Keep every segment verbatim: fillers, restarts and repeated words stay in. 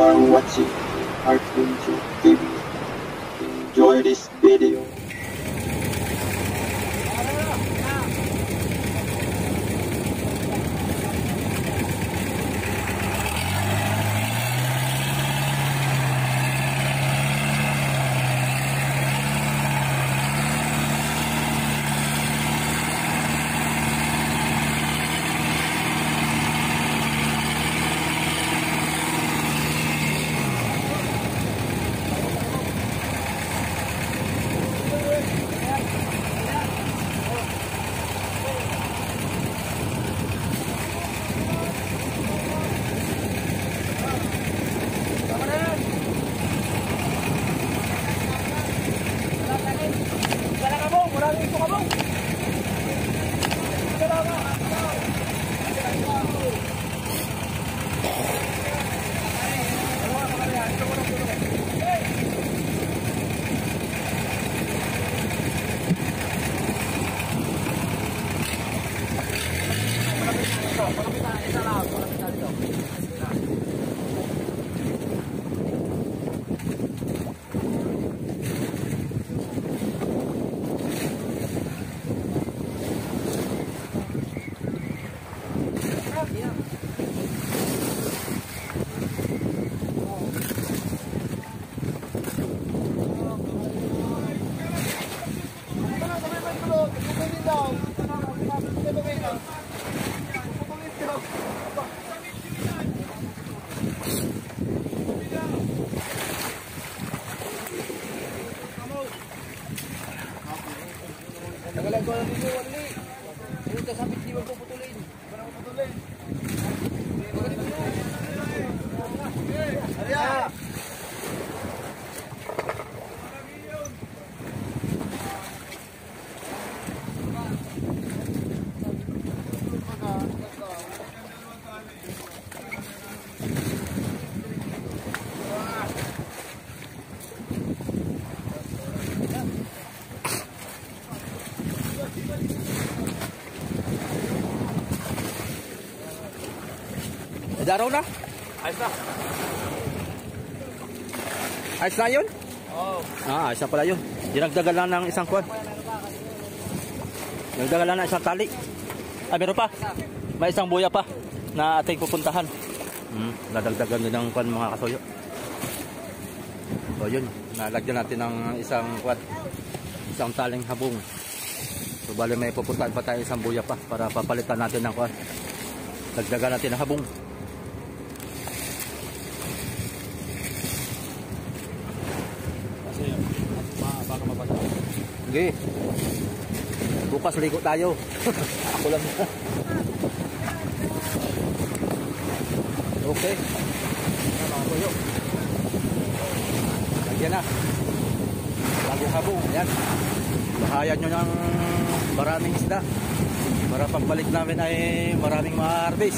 are watching Artpunju T V. Enjoy this video. Nagalag ko lang dito, wali. Yung kasapit di wag ko putulin. Wala ko putulin. Arya! Daraw na? Ayos na. Ayos na yun? Oo. Ah, ayos na pala yun. Dinagdagan lang ng isang kwan. Dinagdagan lang ng isang tali. Ah, meron pa. May isang buya pa na ating pupuntahan. Hmm, nadagdagan din ng kwan mga kasuyo. So yun, nalagyan natin ng isang kwan. Isang taling habong. So bali may pupuntahan pa tayo isang buya pa para papalitan natin ng kwan. Dagdagan natin ng habong. Sige. Bukas ligo tayo. Ako lang. Okay. Lagyan na. Bagong habong. Ayan. Bahayan nyo ng maraming isda. Para pagbalik namin ay maraming ma-harvest.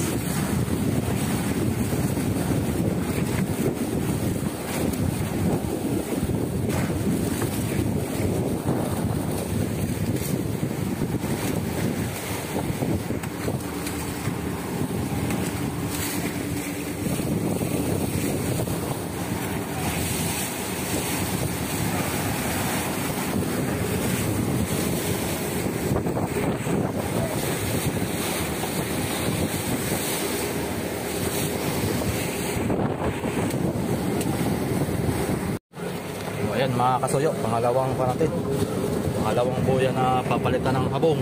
Ayan mga kasuyo, pangalawang pa natin. Pangalawang buya na papalitan ng habong.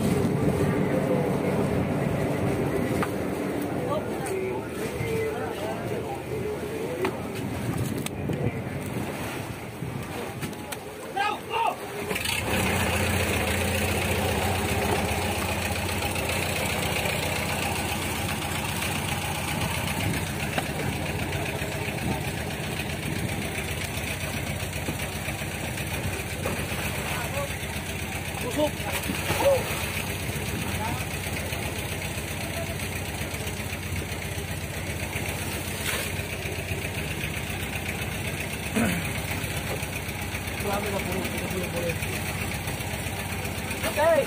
Okay.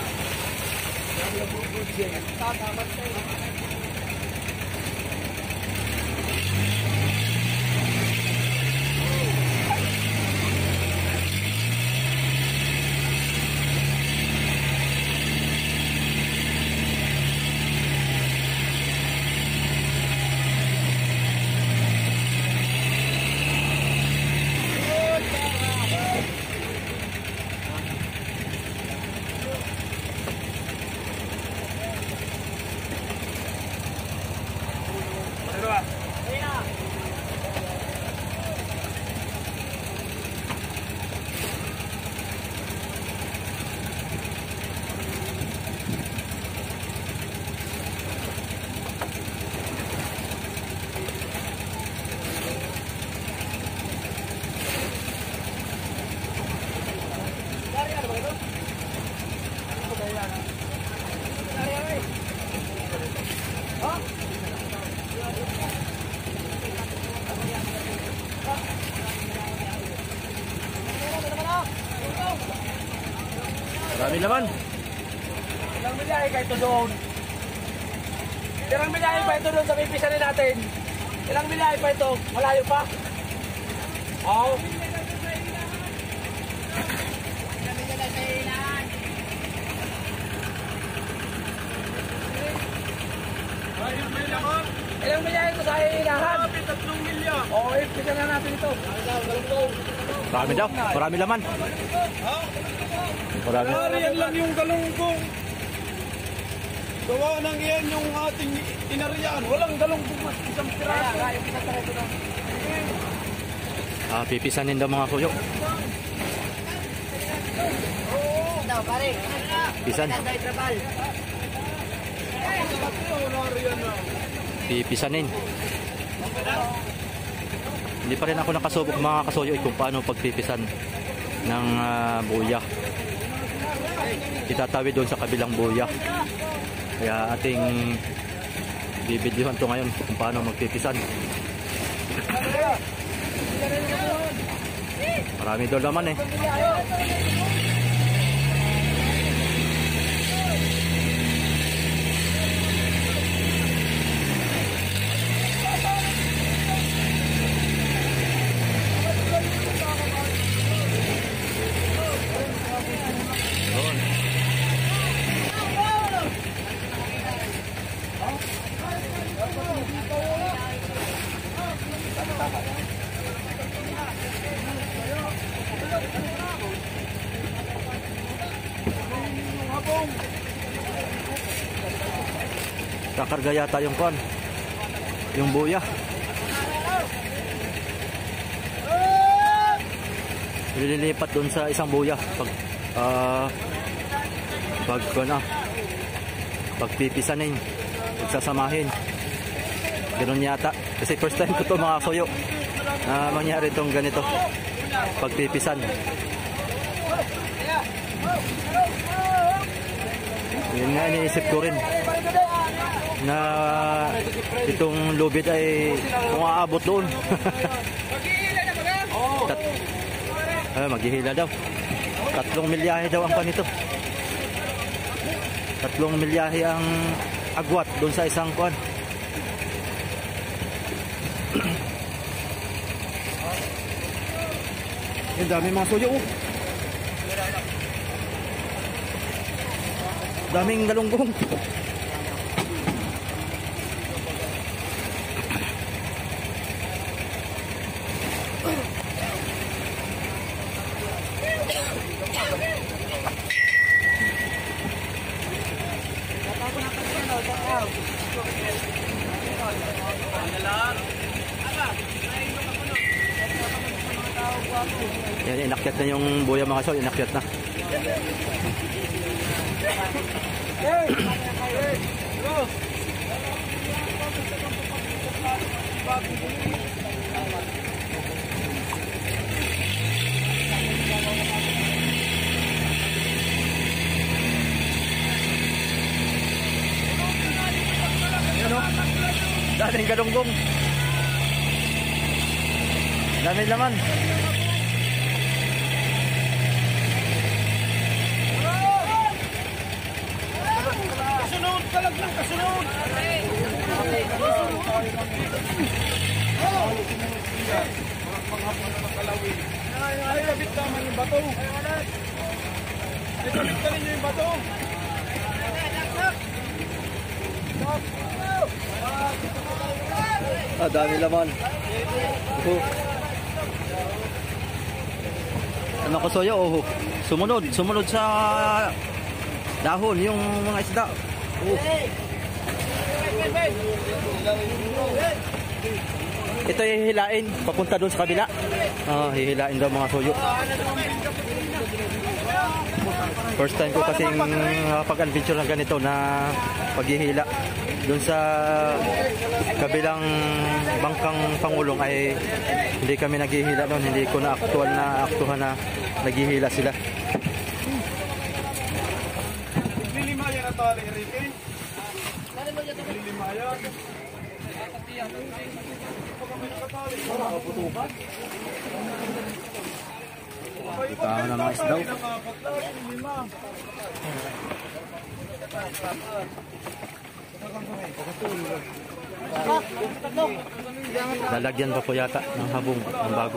Tatamat tayo. Marami naman. Ilang milyahe ka ito doon? Ilang milyahe pa ito doon sa pipisanin natin? Ilang milyahe pa ito? Malayo pa? Oo. Ilang milyahe ito sa hihinahan? Tatlong milya. Oo, ipisan na natin ito. Marami daw. Marami laman. Marami. Yan lang yung galunggong. Gawa ng iyan yung ating inariyan. Walang galunggong mas isang piraso. Ah, pipisanin daw mga kuyo. Daw, pare. Pisan. Pipisanin. Hindi pa rin ako nakasubok mga kasuyo kung paano pagpipisan ng uh, buya. Itatawid doon sa kabilang buya. Kaya ating bibidyohan to ngayon kung paano magpipisan. Marami daw laman eh. Kakarga yata yung kon, yung buya. Ililipat doon sa isang buya pag uh, pag na pagpipisanin, pagsasamahin. Ganun yata. Kasi first time ko to mga soyo na mangyari tong ganito pagpipisan. Yun nga iniisip ko rin na itong lubid ay kung aabot doon. Tat ah, maghihila daw. Tatlong milyahe daw ang panito. Tatlong milyahe ang agwat doon sa isang kuan. Yung dami mga suyo oh. Daming galunggong. Yan, inakyat na yung buya mga sol, inakyat na. Yan o, daming galunggong. Daming laman. Kasunod! Talag lang! Kasunod! Ay, labit naman yung bato! Ay, labit ka ninyo yung bato! Ah, dami laman. Oh. Ano ko soyo? Oh. Sumunod, sumunod sa dahon yung mga isda. Oh. Ito hihilain papunta doon sa kabila. Ah, hihilain daw mga soyo. First time ko kasing uh, pag-adventure ng ganito na paghihila. Doon sa kabilang bangkang Pangulong ay hindi kami naghihila doon. Hindi ko na aktual na aktuhan na naghihila sila. Lilima yan ang tali, Ricky. Lilima yan. Pag kami nakatali, makaputukan. Kita na mga isdaw. Lalagyan pa po yata ng habong ang bago.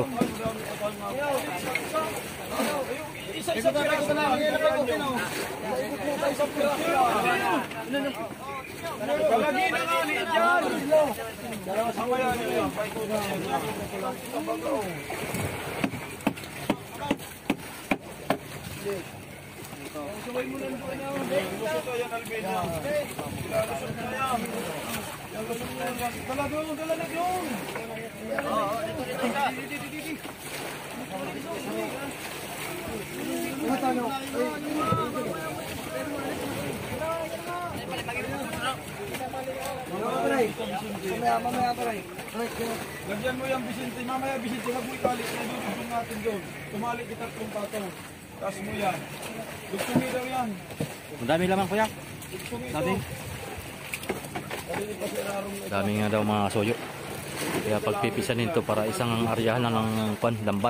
Isa-isa piraso na lang. Kalagi na nga ni dyan. Samaya niyo yan. Sabay mo na po niya. Lusot na yan, Albina. Lusot na yan. Lusot na yan. Dala doon, dala na doon. Oo, dito, dito, dito. Lagyan mo yung Vicente, mamaya Vicente, wag mo ikali, dudugtong natin doon. Tumali kita tatlong patong. Taas mo yan. Dugtungi daw yan. Madami lamang kuya. Dugtungi Dami. ito. Dami nga daw mga soyo. Kaya pagpipisanin to para isang aryahan na ng pan, lambat.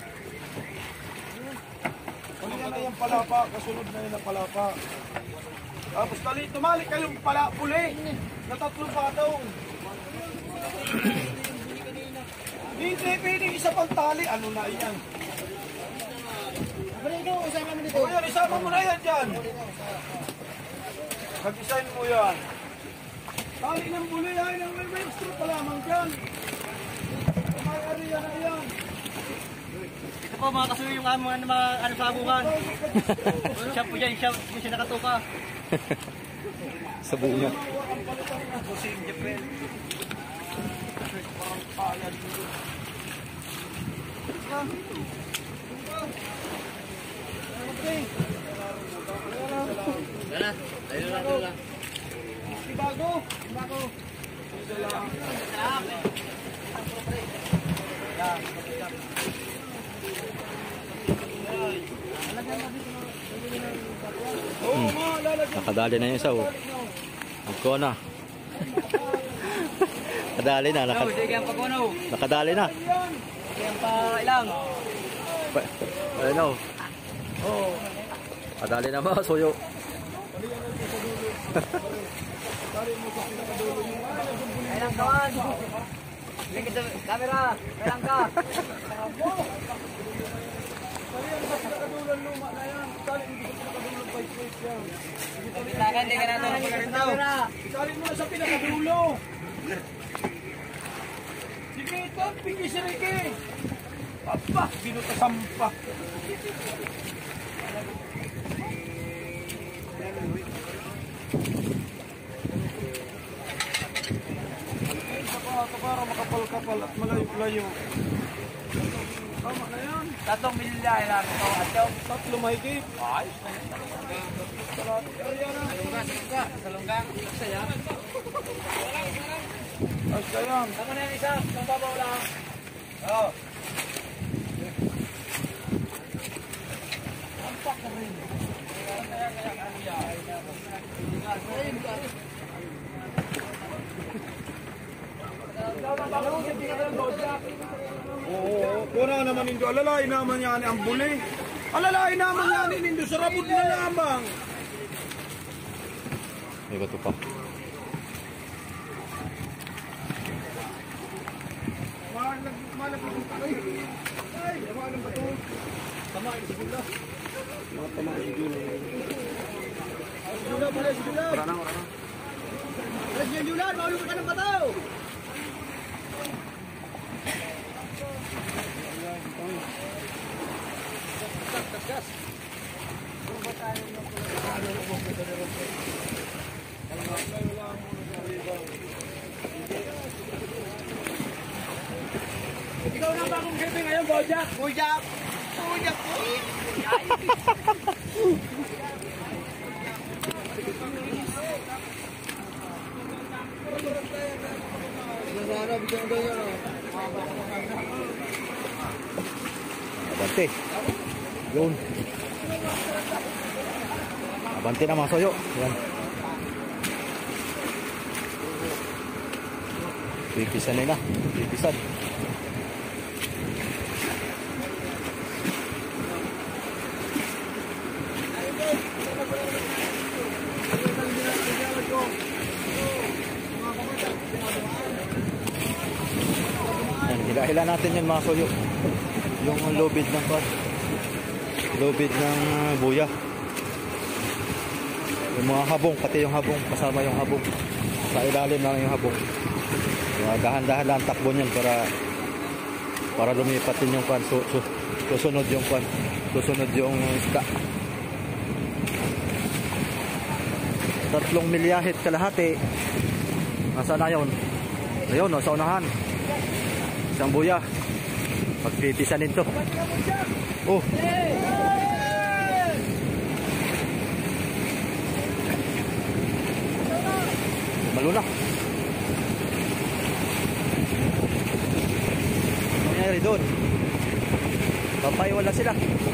Ano yan na yung palapa, kasunod na yun na palapa. Tapos tali, tumali kayong pala, puli. Na tatlong patong. Hindi, pwedeng isa pang tali. Ano na yan? O yan, isama mo na yan dyan. Mag-design mo yan. Tali ng buli ay ng may extra pa lamang dyan. May area na yan. Ito po mga kasuyo yung among mga ano sabungan. Siya po dyan, siya, siya nakatuka. Sa bunga. Kusing Jepel. Parang payad dito. Okay. Dala, ayun na, dala. Bago, bago. Oo, ma, lalagyan. Nakadali na yung isa oh. Magko na. Nakadali na. Naka, Sige ang pagkunaw. nakadali na. Sige ang pa ilang. Pa- Ayun oh. Oo. Nakadali na mga soyo. Ilang kawan. Sige sa camera. Ilang ka. Bitakan, hindi ka na ito camera. Isalin mo na sa pinakadulo. Sige, ito, pingis si Ricky. Papa, binutasampa. Ito para makapal-kapal at malayo-layo. Tama na yan. Tatong milya ilang ito. Ato. Tatlo mahigit. Ay. Area na. Salungga, salungga. Salungga. Saya. Basta yan. Tama na yung isa. Ang babaw lang. Oo. Ampak na rin. Kaya kaya kaya. Oo, pura naman indo. Alalain naman yan ang buli. Alalain naman yan indo. Sarabot na lamang. May bato pa. Malag, malag ito pa kayo. Ay, malang ba ito? Tamain si Gula. Mga tamain si Gula. Gula pala si Gula. Wala na, wala na. Alas yan Gula, maulong ka ng bataw. Gas. Ikaw na ba kung jefe ngayon, Bojack? Bojack! Bojack! Abante. Yun. Abante na mga soyo. Yan. Pipisan nila. Pipisan. Hihila natin yun mga kuyo. Yung lubid ng pot. Lubid ng uh, buya. Yung mga habong, pati yung habong, kasama yung habong. Sa ilalim lang yung habong. Uh, dahan-dahan lang takbo niyan para para lumipat din yung pan. Su, su, susunod yung pan. Susunod yung isda. Tatlong milyahit kalahati. Nasaan na yun? Ayun, no, sa unahan. Isang buya. Pagpitisanin to. Oh. Maluna. Ano nangyari doon? Papay, wala sila.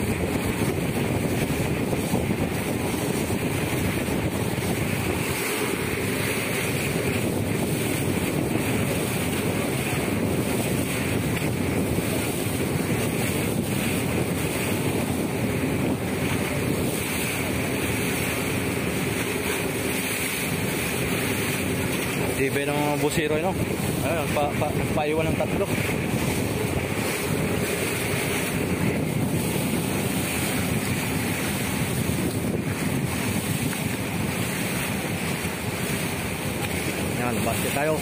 Tibay ng mga busiro, no? Ayun, pa, pa, paiwan ng tatlo. Yan, basket tayo.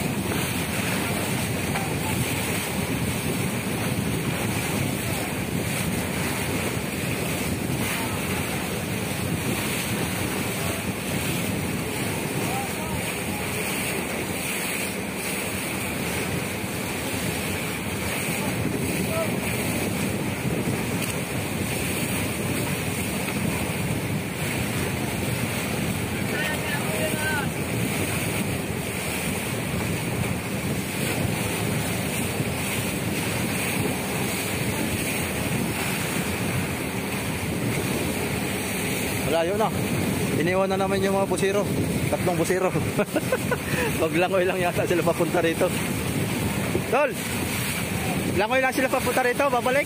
Malayo na. Iniwan na naman yung mga busiro. Tatlong busiro. Maglangoy lang yata sila papunta rito. Tol! Langoy lang sila papunta rito. Babalik.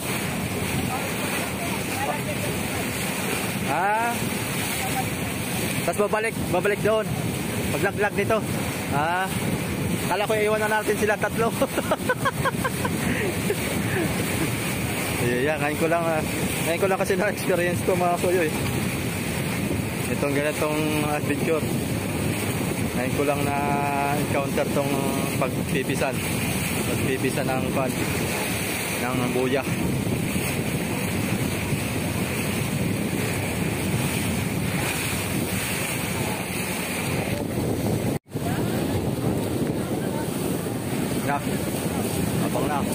Ah. Tapos babalik. Babalik doon. Paglaglag dito. Ah. Kala ko iwan na natin sila tatlo. Yeah, yeah, ngayon ko lang uh, ngayon ko lang kasi na-experience ko mga kuyo eh. Itong ganitong adventure. Ngayon ko lang na-encounter tong pagpipisan. Pagpipisan ng pan ng buya. Na. Abang na.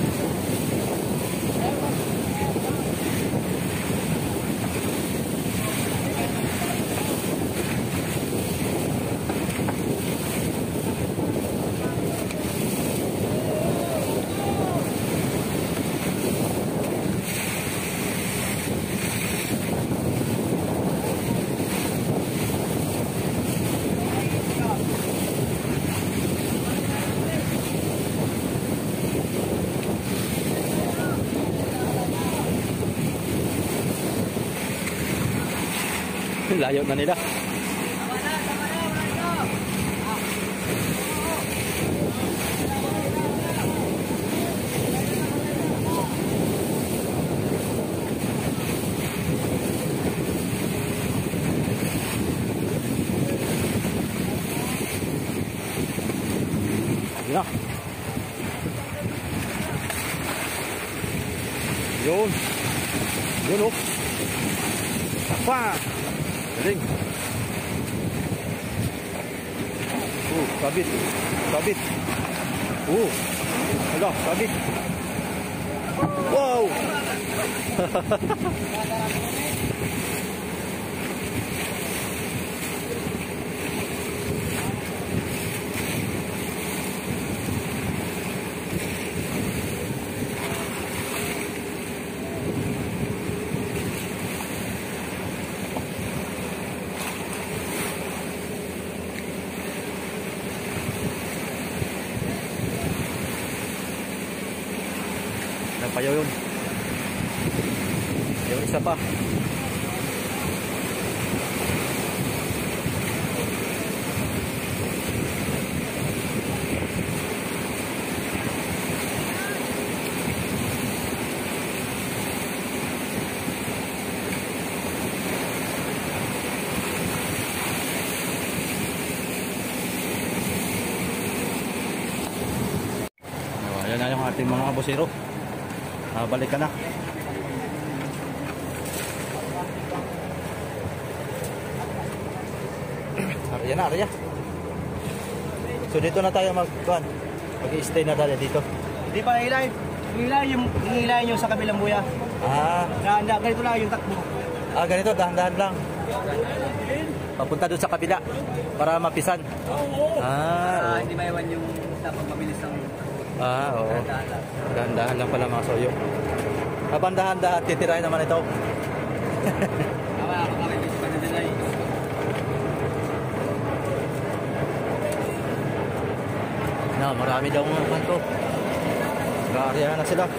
Layo na nila. Yun na. Yun. Yun oh. Apa? Galing. Uh, sabit. Sabit. Uh. Ala, sabit. Wow. Payaw yun. Yung isa pa. ating mga kabusero. Uh, balik ka na. Arya na, Arya. So dito na tayo mag-kuhan. Mag-i-stay na tayo dito. Hindi pa hilay. Hilay yung hilay nyo sa kabilang buya. Ah, Dahan-dahan, ganito lang yung takbo. ah ganito, dahan-dahan lang. Papunta doon sa kabila para mapisan. Ah, oo. Hindi maiwan yung dapat mabilis ng Ah, oo. Dahan-dahan lang pala mga soyo. Habang dahan-dahan, titirahin naman ito. Tama, ako kami bis pa na nilay. Na, marami daw mga kanto. Nag-aarya na sila.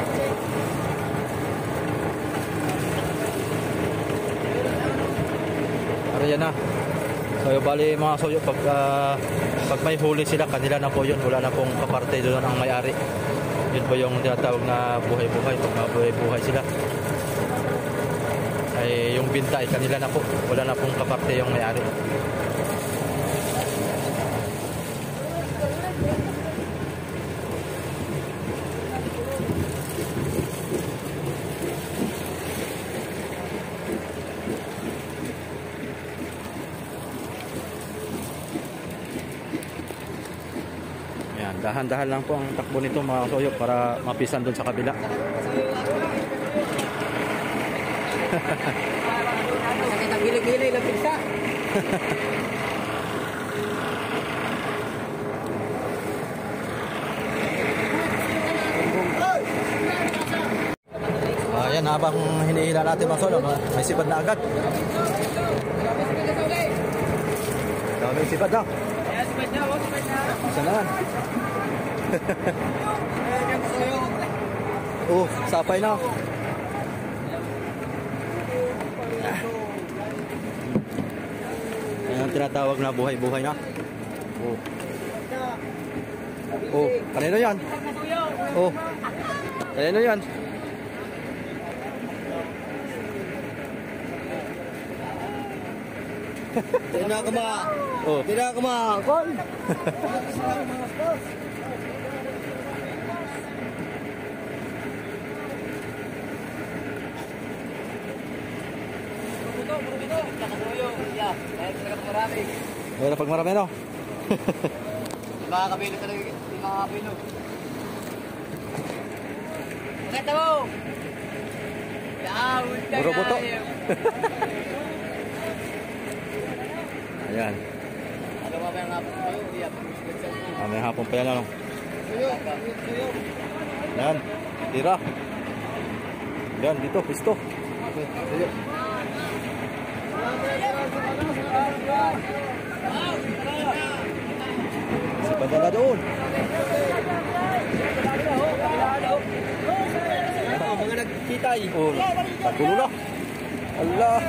Arya na. So, bali mga soyo, pag, uh, pag may huli sila, kanila na po yun. Wala na pong kaparte doon ang may-ari. Yun po yung tinatawag na buhay-buhay. Pag mabuhay-buhay sila, ay yung binta ay kanila na po. Wala na pong kaparte yung may-ari. Ayan, dahan-dahan lang po ang takbo nito mga soyo para mapisan doon sa kabila. Sakit ang gilig-gilig ng pigsa. Ayan, habang hinihila natin mga soyo, may sipad na agad. Dami sipad na. Kaya si Badya, oh, si Badya. Isa naman. Oh, sapay na. Ayan ang tinatawag na buhay-buhay na. Oh. Oh, kanino yan? Oh. Kanino yan? Hindi na ako ma... Oh. Hindi na ako ma... Kon! Meron pag marami no? Makakabilo talaga. Hindi makakabilo. Nakita mo! Yaawit ka Puro buto. Ayan. Ano ba ba yung hapon ko? Hindi hapon. Ah, may hapon pa yan ano? Ayan. Tira. Ayan, dito, pisto. Sige. Sipad na doon. Mga nagkitay. Oh, tagulo na. Allah.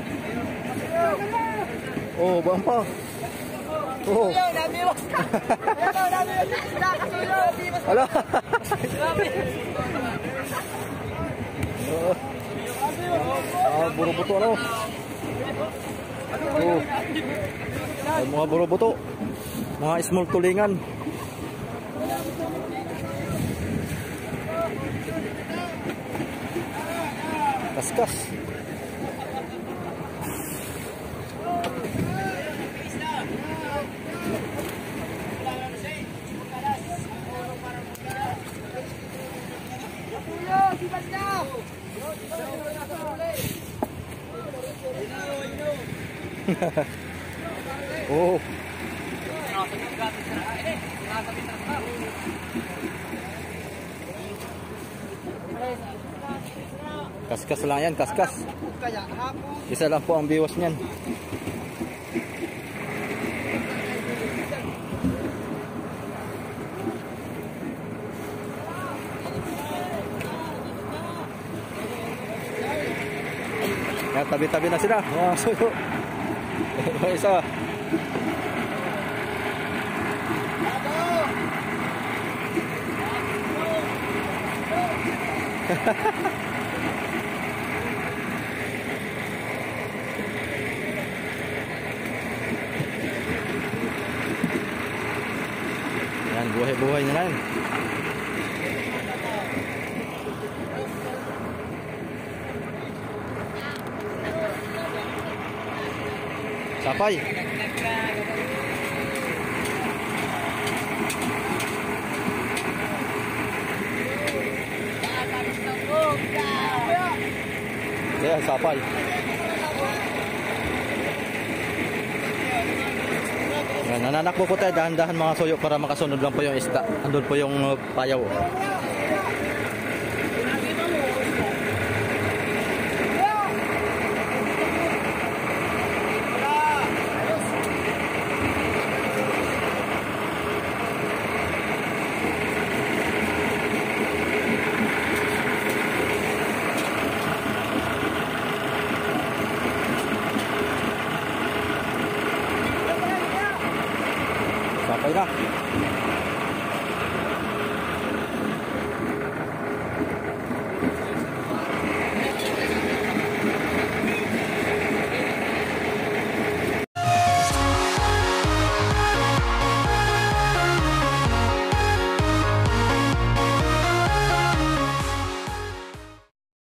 Oh, bang pa. Oh. Ala. Ah, buro-buto ano? Oh. Ay, mga buro-buto. Mga small tulingan. Kaskas. Oh. Kaskas lang yan, kaskas. Isa lang po ang biwas niyan. Yan, tabi-tabi na sila. Mga suyo. Isa. Yan, buhay-buhay na lang. Sapay. Yeah, sapay. Yan, nananakbo po tayo dahan-dahan mga soyo para makasunod lang po yung isda. Andun po yung uh, payaw. Sapay na.